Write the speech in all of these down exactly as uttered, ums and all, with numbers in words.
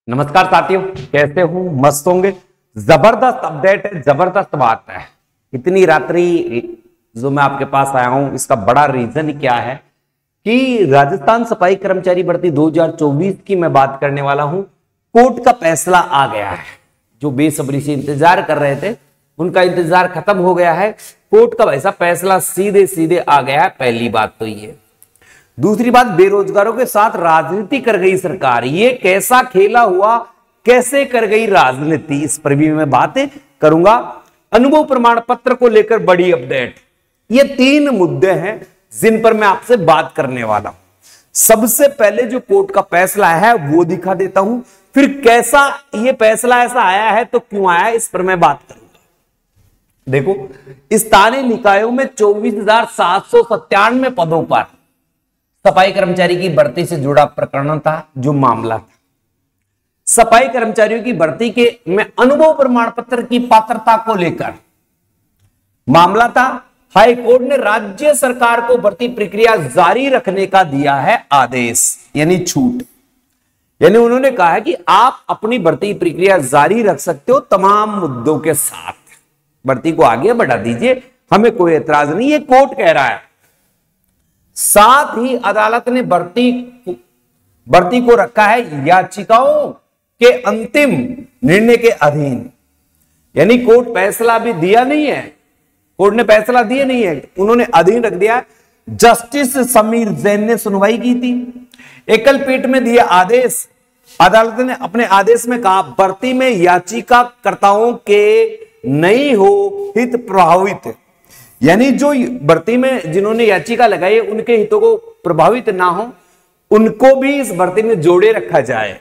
नमस्कार साथियों, कैसे हूं? मस्त होंगे। जबरदस्त अपडेट है, जबरदस्त बात है। इतनी रात्रि जो मैं आपके पास आया हूं, इसका बड़ा रीजन क्या है कि राजस्थान सफाई कर्मचारी भर्ती दो हज़ार चौबीस की मैं बात करने वाला हूं। कोर्ट का फैसला आ गया है। जो बेसब्री से इंतजार कर रहे थे उनका इंतजार खत्म हो गया है। कोर्ट का ऐसा फैसला सीधे सीधे आ गया है। पहली बात तो ये। दूसरी बात, बेरोजगारों के साथ राजनीति कर गई सरकार। ये कैसा खेला हुआ, कैसे कर गई राजनीति, इस पर भी मैं बातें करूंगा। अनुभव प्रमाण पत्र को लेकर बड़ी अपडेट। ये तीन मुद्दे हैं जिन पर मैं आपसे बात करने वाला हूं। सबसे पहले जो कोर्ट का फैसला है वो दिखा देता हूं, फिर कैसा ये फैसला ऐसा आया है तो क्यों आया, इस पर मैं बात करूंगा। देखो, स्थानीय निकायों में चौबीस हजार सात सौ सत्तानवे पदों पर सफाई कर्मचारी की भर्ती से जुड़ा प्रकरण था। जो मामला था सफाई कर्मचारियों की भर्ती के में अनुभव प्रमाण पत्र की पात्रता को लेकर मामला था। हाई कोर्ट ने राज्य सरकार को भर्ती प्रक्रिया जारी रखने का दिया है आदेश, यानी छूट। यानी उन्होंने कहा है कि आप अपनी भर्ती प्रक्रिया जारी रख सकते हो तमाम मुद्दों के साथ। भर्ती को आगे बढ़ा दीजिए, हमें कोई एतराज नहीं, ये कोर्ट कह रहा है। साथ ही अदालत ने भर्ती भर्ती को रखा है याचिकाओं के अंतिम निर्णय के अधीन। यानी कोर्ट फैसला भी दिया नहीं है, कोर्ट ने फैसला दिया नहीं है, उन्होंने अधीन रख दिया। जस्टिस समीर जैन ने सुनवाई की थी। एकल पीठ में दिया आदेश। अदालत ने अपने आदेश में कहा भर्ती में याचिकाकर्ताओं के नहीं हो हित प्रभावित, यानी जो भर्ती में जिन्होंने याचिका लगाई उनके हितों को प्रभावित ना हो, उनको भी इस भर्ती में जोड़े रखा जाए।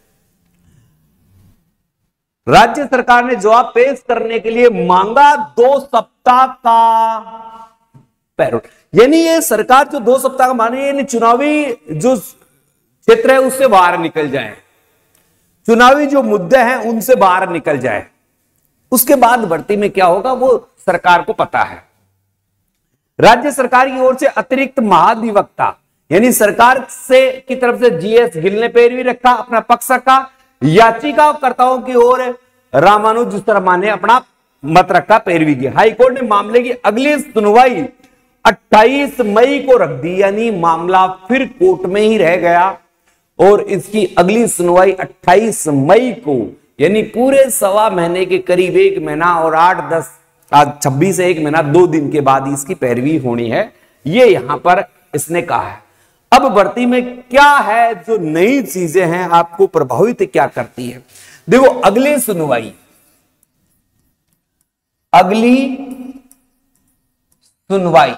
राज्य सरकार ने जवाब पेश करने के लिए मांगा दो सप्ताह का पैरोल। यानी ये सरकार जो दो सप्ताह का माने, यानी चुनावी जो क्षेत्र है उससे बाहर निकल जाए, चुनावी जो मुद्दे हैं उनसे बाहर निकल जाए। उसके बाद भर्ती में क्या होगा वो सरकार को पता है। राज्य सरकार की ओर से अतिरिक्त महाधिवक्ता, यानी सरकार से की तरफ से जीएस गिल ने पैरवी रखा, अपना पक्ष रखा। याचिकाकर्ताओं की ओर रामानुज शर्मा ने अपना मत रखा, पैरवी की। हाईकोर्ट ने मामले की अगली सुनवाई अट्ठाईस मई को रख दी, यानी मामला फिर कोर्ट में ही रह गया और इसकी अगली सुनवाई अट्ठाईस मई को, यानी पूरे सवा महीने के करीब, एक महीना और आठ दस आज छब्बीस से एक महीना दो दिन के बाद इसकी पैरवी होनी है। ये यहां पर इसने कहा है। अब भर्ती में क्या है जो नई चीजें हैं, आपको प्रभावित क्या करती है? देखो, अगली सुनवाई अगली सुनवाई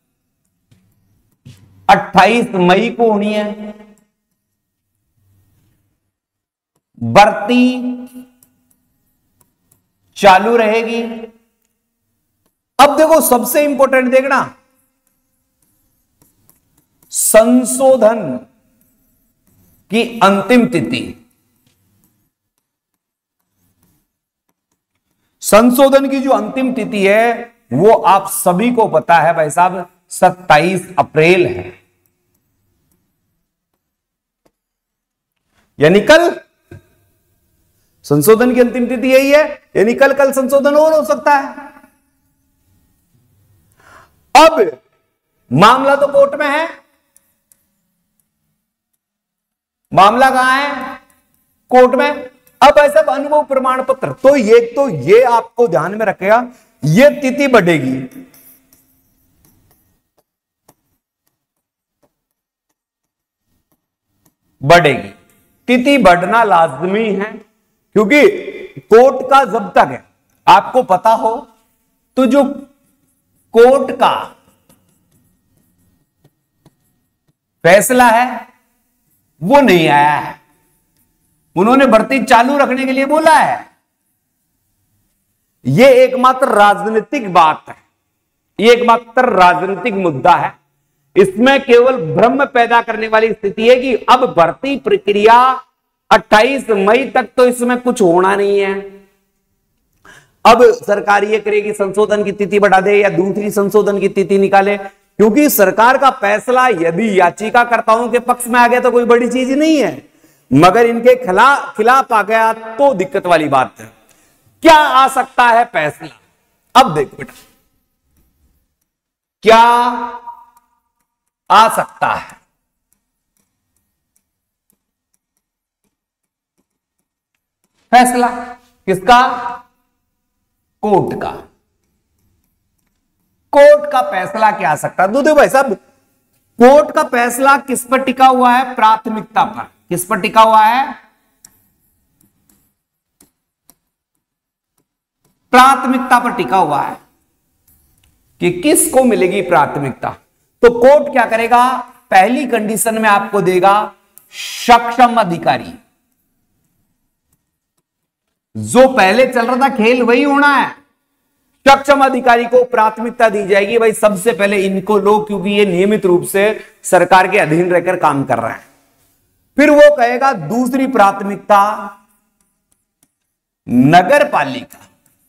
अट्ठाईस मई को होनी है। भर्ती चालू रहेगी। अब देखो, सबसे इंपॉर्टेंट देखना, संशोधन की अंतिम तिथि। संशोधन की जो अंतिम तिथि है वो आप सभी को पता है भाई साहब, सत्ताईस अप्रैल है, यानी कल संशोधन की अंतिम तिथि यही है, यानी कल कल संशोधन और हो सकता है। अब मामला तो कोर्ट में है, मामला कहां है? कोर्ट में। अब ऐसा अनुभव प्रमाण पत्र तो ये तो ये आपको ध्यान में रखेगा, ये तिथि बढ़ेगी। बढ़ेगी, तिथि बढ़ना लाजमी है, क्योंकि कोर्ट का जब तक है आपको पता हो तो जो कोर्ट का फैसला है वो नहीं आया है, उन्होंने भर्ती चालू रखने के लिए बोला है। ये एकमात्र राजनीतिक बात है, ये एकमात्र राजनीतिक मुद्दा है। इसमें केवल भ्रम पैदा करने वाली स्थिति है कि अब भर्ती प्रक्रिया अट्ठाईस मई तक तो इसमें कुछ होना नहीं है। अब सरकार ये करेगी संशोधन की तिथि बढ़ा दे या दूसरी संशोधन की तिथि निकाले, क्योंकि सरकार का फैसला यदि याचिकाकर्ताओं के पक्ष में आ गया तो कोई बड़ी चीज नहीं है। मगर इनके खिलाफ खिलाफ आ गया तो दिक्कत वाली बात है। क्या आ सकता है फैसला? अब देखो बेटा, क्या आ सकता है? फैसला किसका? कोर्ट का। कोर्ट का फैसला क्या आ सकता है? देखो भाई साहब, कोर्ट का फैसला किस पर टिका हुआ है? प्राथमिकता पर। किस पर टिका हुआ है? प्राथमिकता पर टिका हुआ है कि किसको मिलेगी प्राथमिकता। तो कोर्ट क्या करेगा? पहली कंडीशन में आपको देगा सक्षम अधिकारी। जो पहले चल रहा था खेल वही होना है। सक्षम अधिकारी को प्राथमिकता दी जाएगी, भाई सबसे पहले इनको लो, क्योंकि ये नियमित रूप से सरकार के अधीन रहकर काम कर रहे हैं। फिर वो कहेगा दूसरी प्राथमिकता नगर पालिका।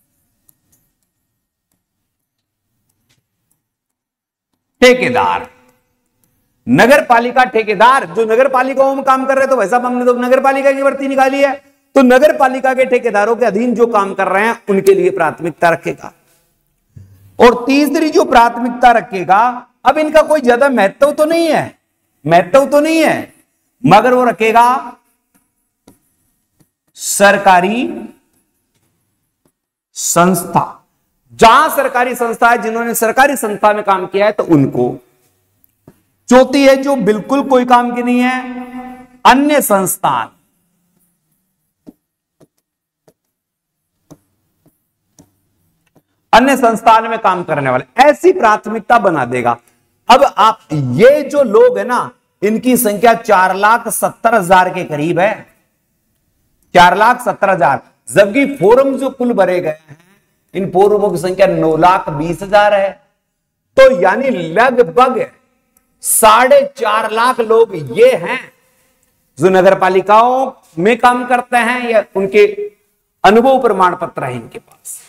ठेकेदार, नगर पालिका ठेकेदार जो नगर पालिकाओं में काम कर रहे हैं, तो वैसा हमने तो नगर पालिका की भर्ती निकाली है, तो नगर पालिका के ठेकेदारों के अधीन जो काम कर रहे हैं उनके लिए प्राथमिकता रखेगा। और तीसरी जो प्राथमिकता रखेगा, अब इनका कोई ज्यादा महत्व तो नहीं है, महत्व तो नहीं है, मगर वो रखेगा सरकारी संस्था। जहां सरकारी संस्था है, जिन्होंने सरकारी संस्था में काम किया है, तो उनको। चौथी है जो बिल्कुल कोई काम की नहीं है, अन्य संस्थान। अन्य संस्थान में काम करने वाले, ऐसी प्राथमिकता बना देगा। अब आप ये जो लोग है ना, इनकी संख्या चार लाख सत्तर हजार के करीब है, चार लाख सत्तर हजार, जबकि फोरम जो कुल भरे गए हैं, इन फोरमों की संख्या नौ लाख बीस हजार है। तो यानी लगभग साढ़े चार लाख लोग ये हैं जो नगर पालिकाओं में काम करते हैं या उनके अनुभव प्रमाण पत्र है इनके पास,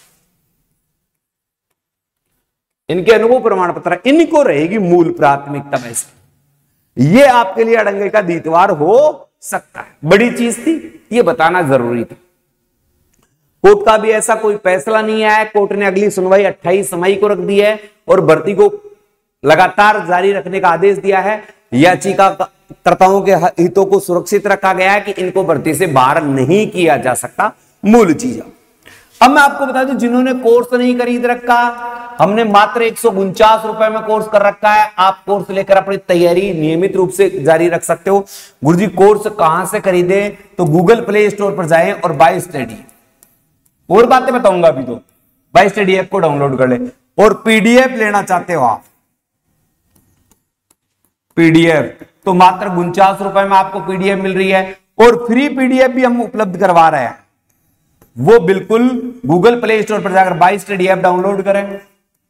इनके अनुभव प्रमाण पत्र, इनको रहेगी मूल प्राथमिकता। वैसे ये आपके लिए अड़ंगे का दीतवार हो सकता है, बड़ी चीज थी, ये बताना जरूरी था। कोर्ट का भी ऐसा कोई फैसला नहीं आया। कोर्ट ने अगली सुनवाई अट्ठाईस मई को रख दी है और भर्ती को लगातार जारी रखने का आदेश दिया है। याचिकाकर्ताओं के हितों को सुरक्षित रखा गया है कि इनको भर्ती से बाहर नहीं किया जा सकता, मूल चीज। अब मैं आपको बता दूं, जिन्होंने कोर्स नहीं खरीद रखा, हमने मात्र एक सौ उनचास रुपए में कोर्स कर रखा है। आप कोर्स लेकर अपनी तैयारी नियमित रूप से जारी रख सकते हो। गुरुजी कोर्स कहां से खरीदे? तो गूगल प्ले स्टोर पर जाएं और बाय स्टडी, और बातें बताऊंगा अभी, तो बाय स्टडी ऐप को डाउनलोड कर ले। और पीडीएफ लेना चाहते हो आप, पीडीएफ तो मात्र उनचास रुपए में आपको पीडीएफ मिल रही है। और फ्री पीडीएफ भी हम उपलब्ध करवा रहे हैं, वो बिल्कुल गूगल प्ले स्टोर पर जाकर बाय स्टडी ऐप डाउनलोड करें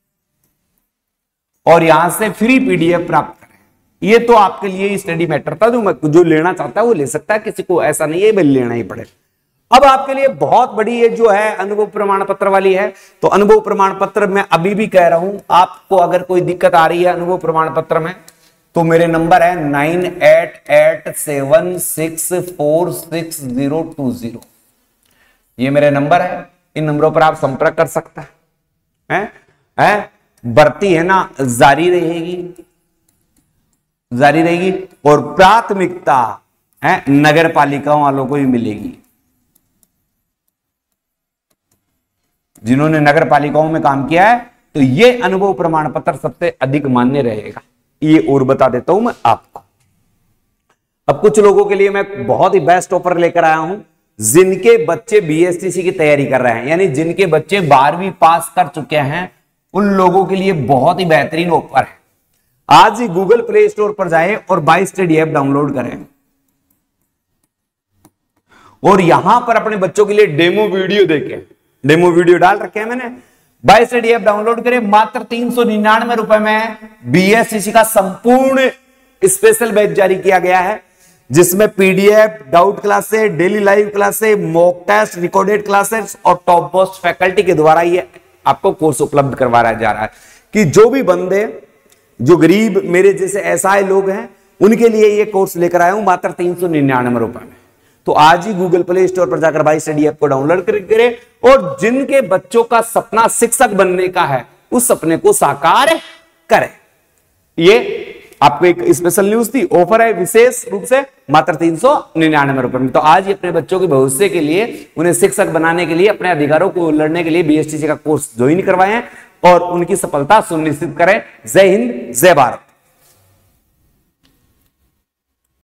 और यहां से फ्री पीडीएफ प्राप्त करें। ये तो आपके लिए स्टडी मैटर था, जो जो लेना चाहता है वो ले सकता है, किसी को ऐसा नहीं है भाई लेना ही पड़े। अब आपके लिए बहुत बड़ी ये जो है अनुभव प्रमाण पत्र वाली है। तो अनुभव प्रमाण पत्र मैं अभी भी कह रहा हूं, आपको अगर कोई दिक्कत आ रही है अनुभव प्रमाण पत्र में, तो मेरे नंबर है nine eight eight seven six four six zero two zero, ये मेरे नंबर है। इन नंबरों पर आप संपर्क कर सकते हैं। हैं? हैं? भर्ती है ना जारी रहेगी, जारी रहेगी और प्राथमिकता है नगर पालिकाओं वालों को ही मिलेगी। जिन्होंने नगर पालिकाओं में काम किया है, तो ये अनुभव प्रमाण पत्र सबसे अधिक मान्य रहेगा। ये और बता देता हूं मैं आपको। अब कुछ लोगों के लिए मैं बहुत ही बेस्ट ऑफर लेकर आया हूं, जिनके बच्चे बीएसटीसी की तैयारी कर रहे हैं, यानी जिनके बच्चे बारहवीं पास कर चुके हैं, उन लोगों के लिए बहुत ही बेहतरीन ऑफर है। आज ही गूगल प्ले स्टोर पर जाएं और बाय स्टडी ऐप डाउनलोड करें और यहां पर अपने बच्चों के लिए डेमो वीडियो देखें। डेमो वीडियो डाल रखे हैं मैंने, बाय स्टडी ऐप डाउनलोड करें। मात्र तीन सौ निन्यानवे रुपए में बीएसटीसी का संपूर्ण स्पेशल बैच जारी किया गया है, जिसमें PDF, doubt classes, daily live classes, mock test, recorded classes और टॉप मोस्ट फैकल्टी के द्वारा ये आपको कोर्स उपलब्ध करवाया जा रहा है कि जो भी बंदे, जो गरीब मेरे जैसे ऐसा लोग हैं, उनके लिए ये कोर्स लेकर आया हूं मात्र तीन सौ निन्यानवे रुपए में। तो आज ही गूगल प्ले स्टोर पर जाकर भाई स्टडी ऐप को डाउनलोड करें और जिनके बच्चों का सपना शिक्षक बनने का है उस सपने को साकार करें। ये आपको एक स्पेशल न्यूज थी, ऑफर है विशेष रूप से मात्र तीन सौ निन्यानवे रुपए में। तो आज ही अपने बच्चों के भविष्य के लिए, उन्हें शिक्षक बनाने के लिए, अपने अधिकारों को लड़ने के लिए बीएसटीसी का कोर्स ज्वाइन करवाएं और उनकी सफलता सुनिश्चित करें। जय हिंद, जय भारत।